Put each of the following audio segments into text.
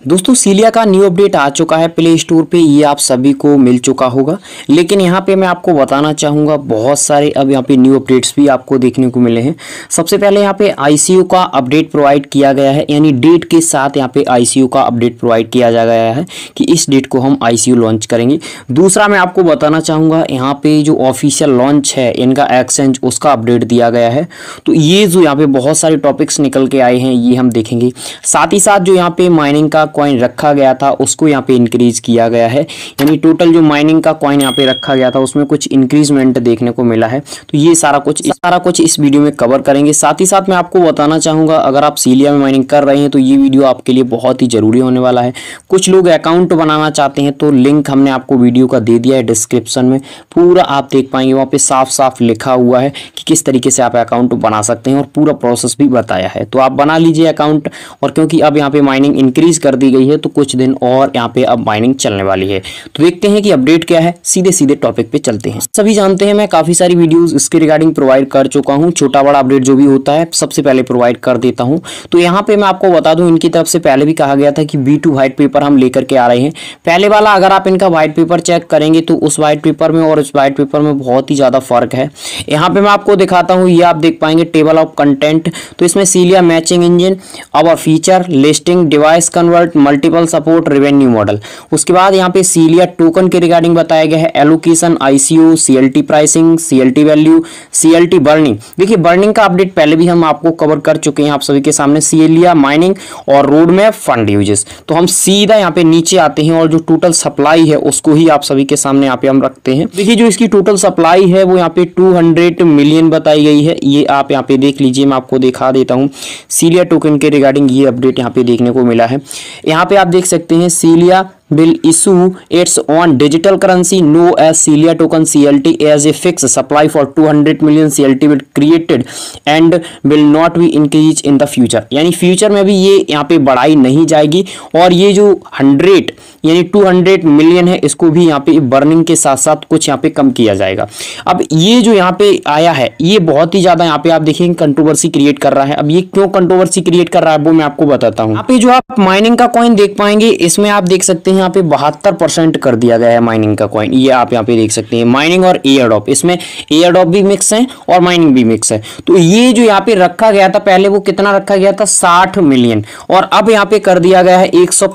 दोस्तों सीलिया का new update आ चुका है प्ले स्टोर पे, ये आप सभी को मिल चुका होगा। लेकिन यहाँ पे मैं आपको बताना चाहूँगा बहुत सारे अब यहाँ पे न्यू अपडेट्स भी आपको देखने को मिले हैं। सबसे पहले यहाँ पे आईसीयू का अपडेट प्रोवाइड किया गया है, यानी डेट के साथ यहाँ पे आईसीयू का अपडेट प्रोवाइड किया जा गया है कि इस डेट को हम आईसीयू लॉन्च करेंगे। दूसरा मैं आपको बताना चाहूँगा यहाँ पे जो ऑफिशियल लॉन्च है इनका एक्सचेंज, उसका अपडेट दिया गया है। तो ये जो यहाँ पे बहुत सारे टॉपिक्स निकल के आए हैं ये हम देखेंगे। साथ ही साथ जो यहाँ पे माइनिंग का कॉइन रखा गया था उसको यहाँ पे इंक्रीज किया गया है, यानी टोटल जो माइनिंग का कॉइन यहाँ पे रखा गया था उसमें कुछ इंक्रीजमेंट देखने को मिला है। तो ये सारा कुछ इस वीडियो में कवर करेंगे। साथ ही साथ मैं आपको बताना चाहूँगा अगर आप सीलिया में माइनिंग कर रहे हैं तो ये वीडियो आपके लिए बहुत ही जरूरी होने वाला है। कुछ लोग अकाउंट बनाना चाहते हैं तो लिंक हमने आपको वीडियो का दे दिया है डिस्क्रिप्शन में, पूरा आप देख पाएंगे। वहाँ पे साफ साफ लिखा हुआ है कि किस तरीके से आप अकाउंट बना सकते हैं और पूरा प्रोसेस भी बताया है। तो आप बना लीजिए अकाउंट। और क्योंकि अब यहाँ पे माइनिंग इंक्रीज कर दी गई है तो कुछ दिन और यहाँ पे अब माइनिंग चलने वाली है। तो देखते हैं कि अपडेट क्या है, सीधे सीधे टॉपिक पे चलते हैं। सभी जानते हैं मैं काफी सारी वीडियोस इसके रिगार्डिंग प्रोवाइड कर चुका हूँ, छोटा बड़ा अपडेट जो भी होता है सबसे पहले प्रोवाइड कर देता हूँ। तो यहाँ पे मैं आपको बता दूं इनकी तरफ से पहले भी कहा गया था कि B2 व्हाइट पेपर हम लेकर के आ रहे हैं। पहले वाला अगर आप इनका व्हाइट पेपर चेक करेंगे तो उस व्हाइट पेपर में और इस व्हाइट पेपर में बहुत ही ज्यादा फर्क है। यहाँ पे मैं आपको दिखाता हूँ, ये आप देख पाएंगे टेबल ऑफ कंटेंट। तो इसमें Celia matching engine, our feature listing, device convert, multiple support, revenue model. उसके बाद यहाँ पे सीलिया टोकन के रिगार्डिंग बताया गया है, allocation, ICU, CLT pricing, CLT value, CLT burning. देखिए बर्निंग का अपडेट पहले भी हम आपको कवर कर चुके हैं आप सभी के सामने, सीलिया माइनिंग और रोड मैप फंड यूजेस। तो हम सीधा यहाँ पे नीचे आते हैं और जो टोटल सप्लाई है उसको ही आप सभी के सामने यहाँ पे हम रखते हैं। देखिए जो इसकी टोटल सप्लाई है वो यहाँ पे 200 मिलियन बताई गई है। ये आप यहाँ पे देख लीजिए, मैं आपको दिखा देता हूँ। सीलिया टोकन के रिगार्डिंग ये अपडेट यहाँ पे देखने को मिला है। यहाँ पे आप देख सकते हैं Celia will issue its own digital currency known as Cilia token CLT as a fixed supply for 200 million CLT will created and will not be increased in the future। यानी फ्यूचर में भी ये यहाँ पे बढ़ाई नहीं जाएगी और ये जो 100 यानी 200 मिलियन है इसको भी यहाँ पे बर्निंग के साथ साथ कुछ यहाँ पे कम किया जाएगा। अब ये जो यहाँ पे आया है ये बहुत ही ज्यादा यहाँ पे आप देखेंगे कंट्रोवर्सी क्रिएट कर रहा है। अब ये क्यों कंट्रोवर्सी क्रिएट कर रहा है वो मैं आपको बताता हूँ। यहाँ पे जो आप माइनिंग का कॉइन देख पाएंगे इसमें आप देख सकते हैं यहाँ पे 72% कर दिया गया है माइनिंग का कॉइन। ये आप यहाँ पे देख सकते हैं माइनिंग और एयरड्रॉप, इसमें एयरड्रॉप भी मिक्स है और माइनिंग भी मिक्स है। तो ये जो यहाँ पे रखा गया था पहले वो कितना रखा गया था 60 मिलियन और अब यहाँ पे कर दिया गया है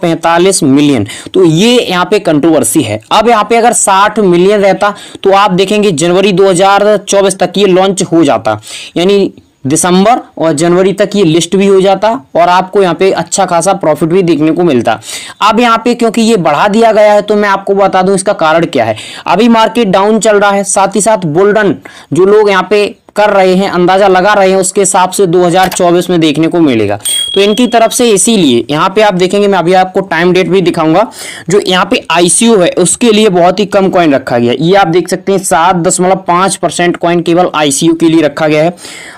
145 मिलियन। तो ये यहाँ पे कंट्रोवर्सी है। अब यहाँ पे अगर 60 मिलियन रहता तो आप देखेंगे जनवरी 2024 तक ये लॉन्च हो जाता, यानी दिसंबर और जनवरी तक ये लिस्ट भी हो जाता और आपको यहाँ पे अच्छा खासा प्रॉफिट भी देखने को मिलता। अब यहाँ पे क्योंकि ये बढ़ा दिया गया है तो मैं आपको बता दूं इसका कारण क्या है। अभी मार्केट डाउन चल रहा है, साथ ही साथ बुलरन जो लोग यहाँ पे कर रहे हैं अंदाजा लगा रहे हैं उसके हिसाब से 2024 में देखने को मिलेगा। तो इनकी तरफ से इसीलिए यहाँ पे आप देखेंगे, मैं अभी आपको टाइम डेट भी दिखाऊंगा। जो यहाँ पे आईसीयू है उसके लिए बहुत ही कम कॉइन रखा गया। ये आप देख सकते हैं 7.5% कॉइन केवल आईसीयू के लिए रखा गया है।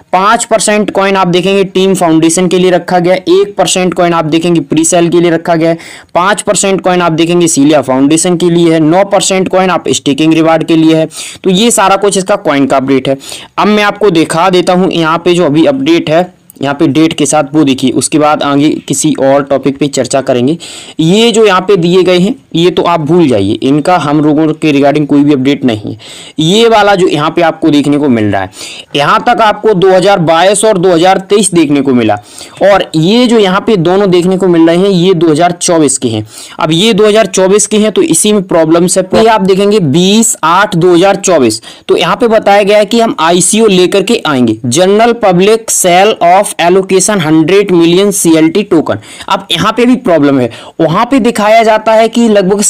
5% कॉइन आप देखेंगे टीम फाउंडेशन के लिए रखा गया है। 1% कॉइन आप देखेंगे प्री सेल के लिए रखा गया है। 5% कॉइन आप देखेंगे सीलिया फाउंडेशन के लिए है। 9% कॉइन आप स्टेकिंग रिवार्ड के लिए है। तो ये सारा कुछ इसका कॉइन का अपडेट है। अब मैं आपको दिखा देता हूं यहाँ पे जो अभी अपडेट है यहाँ पे डेट के साथ वो देखिए, उसके बाद आगे किसी और टॉपिक पे चर्चा करेंगे। ये जो यहाँ पे दिए गए हैं ये तो आप भूल जाइए, इनका हम लोगों के रिगार्डिंग कोई भी अपडेट नहीं है। ये वाला जो यहाँ पे आपको देखने को मिल रहा है यहाँ तक आपको 2022 और 2023 देखने को मिला और ये जो यहाँ पे दोनों देखने को मिल रहे हैं ये 2024 के हैं। अब ये 2024 के हैं तो इसी में प्रॉब्लम्स है। ये आप देखेंगे 20/8/2024 तो यहाँ पे बताया गया है कि हम आईसीयू लेकर के आएंगे, general public sale of allocation 100 million CLT token. अब यहाँ पे भी प्रॉब्लम है, वहां पे दिखाया जाता है कि लगभग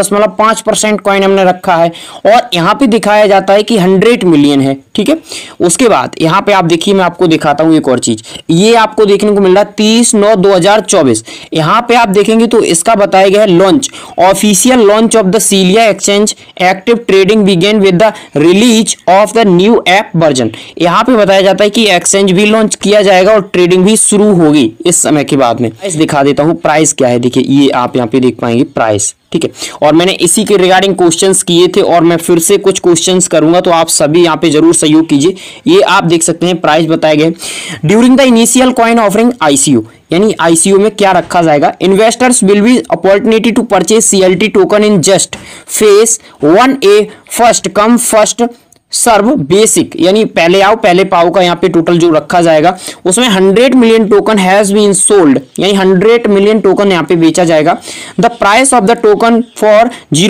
7.5% कॉइन हमने रखा है और यहाँ पे दिखाया जाता है कि 100 मिलियन है। ठीक है, उसके बाद यहाँ पे आप देखिए, मैं आपको दिखाता हूँ एक और चीज। ये आपको देखने को मिल रहा है 30/9/2024। यहाँ पे आप देखेंगे तो इसका बताया गया है launch, official launch of the Celia exchange, active trading begin with the release of the new app version. यहाँ पे बताया जाता है कि एक्सचेंज भी लॉन्च किया जाएगा और ट्रेडिंग भी शुरू होगी इस समय के बाद में। प्राइस दिखा देता हूँ, प्राइस क्या है देखिए, ये आप यहाँ पे देख पाएंगे प्राइस। ठीक है। और मैंने इसी के रिगार्डिंग क्वेश्चंस किए थे और मैं फिर से कुछ क्वेश्चंस करूंगा, तो आप सभी यहाँ पे जरूर सहयोग कीजिए। ये आप देख सकते हैं प्राइस बताए गए। During the initial coin offering ICU, यानी आईसीयू में क्या रखा जाएगा, investors will be opportunity to purchase CLT token in just face 1A first come first serve basic, यानी पहले आओ पहले पाओ का यहाँ पे टोटल जो रखा जाएगा, उसमें 100 million token has been sold, यानी 100 मिलियन टोकन यहाँ पे बेचा जाएगा। The price of the token for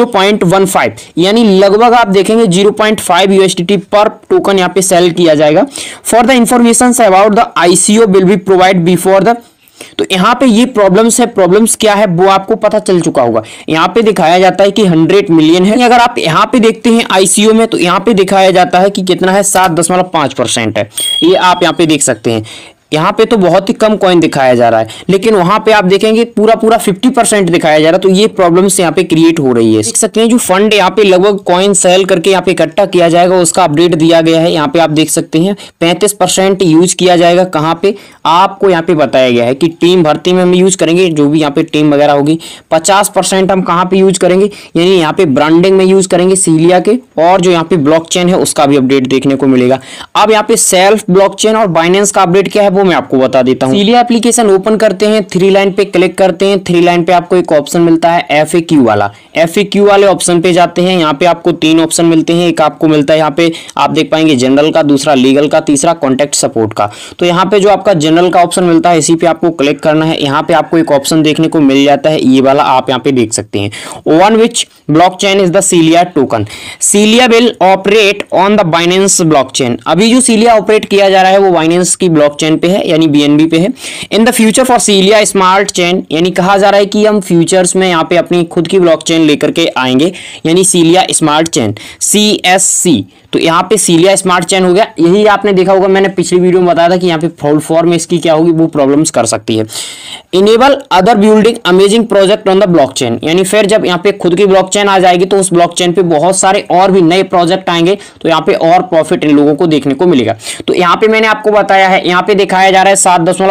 0.15, यानी लगभग आप देखेंगे 0.5 USDT पर टोकन यहाँ पे सेल किया जाएगा। For the information about the ICO will be provide before the, तो यहाँ पे ये प्रॉब्लम्स है, प्रॉब्लम्स क्या है वो आपको पता चल चुका होगा। यहाँ पे दिखाया जाता है कि 100 मिलियन है। अगर आप यहाँ पे देखते हैं आईसीओ में, तो यहाँ पे दिखाया जाता है कि कितना है, 7.5% है। ये आप यहाँ पे देख सकते हैं। यहाँ पे तो बहुत ही कम कॉइन दिखाया जा रहा है, लेकिन वहां पे आप देखेंगे पूरा 50% दिखाया जा रहा है। तो ये प्रॉब्लम्स यहाँ पे क्रिएट हो रही है। देख सकते हैं जो फंड यहाँ पे लगभग कॉइन सेल करके यहाँ पे इकट्ठा किया जाएगा, उसका अपडेट दिया गया है। यहाँ पे आप देख सकते हैं 35% यूज किया जाएगा। कहाँ पे आपको यहाँ पे बताया गया है कि टीम भर्ती में हम यूज करेंगे, जो भी यहाँ पे टीम वगैरह होगी। 50% हम कहाँ पे यूज करेंगे, यानी यहाँ पे ब्रांडिंग में यूज करेंगे सीलिया के, और जो यहाँ पे ब्लॉकचेन है उसका भी अपडेट देखने को मिलेगा। अब यहाँ पे सेल्फ ब्लॉकचेन और बाइनेंस का अपडेट क्या है वो मैं आपको बता देता हूं। सीलिया एप्लीकेशन ओपन करते हैं, 3 लाइन पे क्लिक करते हैं। 3 लाइन पे आपको एक ऑप्शन मिलता है FAQ वाला। FAQ वाले ऑप्शन पे जाते हैं। यहाँ पे आपको 3 ऑप्शन मिलते हैं। एक आपको मिलता है यहाँ पे आप देख पाएंगे जनरल का, दूसरा लीगल का, तीसरा कॉन्टेक्ट सपोर्ट का। तो यहाँ पे जो आपका जनरल का ऑप्शन मिलता है इसी पे आपको क्लिक करना है। यहाँ पे आपको एक ऑप्शन देखने को मिल जाता है, ये वाला आप यहाँ पे देख सकते हैं, on which blockchain is the Celia token. Celia will operate on the Binance blockchain. अभी जो सीलिया ऑपरेट किया जा रहा है वो बाइनेंस की ब्लॉकचेन पे है, यानी BNB पे है। In the future for Celia smart chain, यानी कहा जा रहा है कि हम फ्यूचर्स में यहाँ पे अपनी खुद की ब्लॉकचेन लेकर के आएंगे, यानी सीलिया स्मार्ट चेन CSC। तो यहाँ पे सीलिया स्मार्ट चेन हो गया। यही आपने देखा होगा, मैंने पिछली वीडियो में बताया था कि यहाँ पे फॉल्ट फॉर्म में इसकी क्या होगी, वो प्रॉब्लम्स कर सकती है। Enable other building amazing project on the blockchain, यानी फिर जब यहाँ पे खुद की ब्लॉकचेन आ जाएगी तो उस ब्लॉकचेन पे बहुत सारे और भी नए प्रोजेक्ट आएंगे, तो यहाँ पे और प्रॉफिट इन लोगों को देखने को मिलेगा। तो यहाँ पे मैंने आपको बताया है, यहाँ पे दिखाया जा रहा है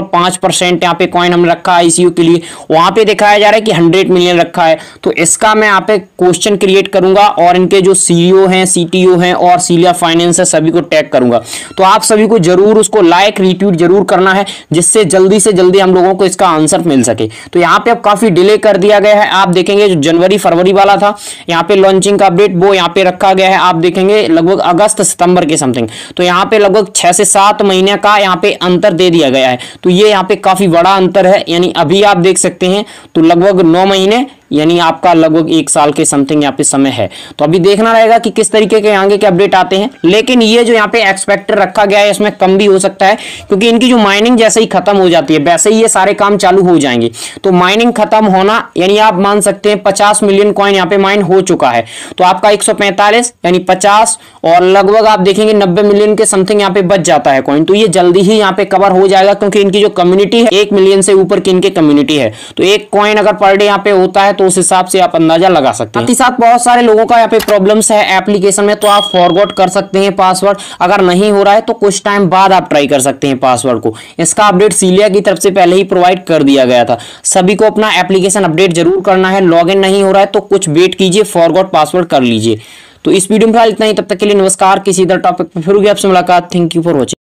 7.5% यहाँ पे कॉइन हमने रखा है ICO के लिए। वहां पे दिखाया जा रहा है कि 100 मिलियन रखा है। तो इसका मैं यहाँ पे क्वेश्चन क्रिएट करूंगा और इनके जो CEO हैं, CTO हैं और सीलिया फाइनेंस है सभी को टैग करूंगा। तो आप सभी को जरूर उसको लाइक रीट्वीट जरूर करना है, जिससे जल्दी से जल्दी हम लोगों को इसका आंसर मिल सके। तो यहाँ पे अब काफी डिले कर दिया गया है। आप देखेंगे जो जनवरी फरवरी वाला था यहाँ पे लॉन्चिंग का अपडेट, वो यहाँ पे रखा गया है। आप देखेंगे लगभग अगस्त सितंबर के समथिंग। तो यहाँ पे लगभग 6 से 7 महीने का यहाँ पे अंतर दे दिया गया है। तो ये यहाँ पे काफी बड़ा अंतर है, यानी अभी आप देख सकते हैं तो लगभग 9 महीने, यानी आपका लगभग 1 साल के समथिंग यहाँ पे समय है। तो अभी देखना रहेगा कि किस तरीके के आगे के अपडेट आते हैं। लेकिन ये जो यहाँ पे एक्सपेक्टेड रखा गया है इसमें कम भी हो सकता है, क्योंकि इनकी जो माइनिंग जैसे ही खत्म हो जाती है वैसे ही ये सारे काम चालू हो जाएंगे। तो माइनिंग खत्म होना, यानी आप मान सकते हैं 50 मिलियन कॉइन यहाँ पे माइन हो चुका है। तो आपका 145 यानी 50 और लगभग आप देखेंगे 90 मिलियन के समथिंग यहाँ पे बच जाता है कॉइन। तो ये जल्दी ही यहाँ पे कवर हो जाएगा, क्योंकि इनकी जो कम्युनिटी है 1 मिलियन से ऊपर की इनकी कम्युनिटी है। तो एक कॉइन अगर पर डे यहाँ पे होता है तो उस हिसाब से आप अंदाजा लगा सकते हैं। साथ ही साथ बहुत सारे लोगों का यहाँ पे प्रॉब्लम्स है एप्लीकेशन में, तो आप फॉरगॉट कर सकते हैं पासवर्ड। अगर नहीं हो रहा है तो कुछ टाइम बाद आप ट्राई कर सकते हैं पासवर्ड को। इसका अपडेट सीलिया की तरफ से पहले ही प्रोवाइड कर दिया गया था। सभी को अपना एप्लीकेशन अपडेट जरूर करना है। लॉगिन नहीं हो रहा है तो कुछ वेट कीजिए, फॉरगॉट पासवर्ड कर लीजिए। तो इस वीडियो में फिलहाल इतना ही। तब तक के लिए नमस्कार। किसी अदर टॉपिक पर फिर होगी आपसे मुलाकात। Thank you for watching.